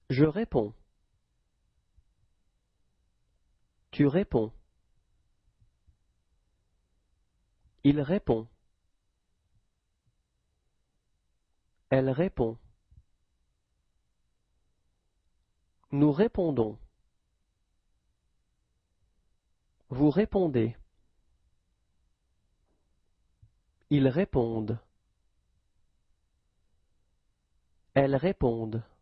Je réponds. Tu réponds. Il répond. Elle répond. Nous répondons. Vous répondez. Ils répondent. Elles répondent.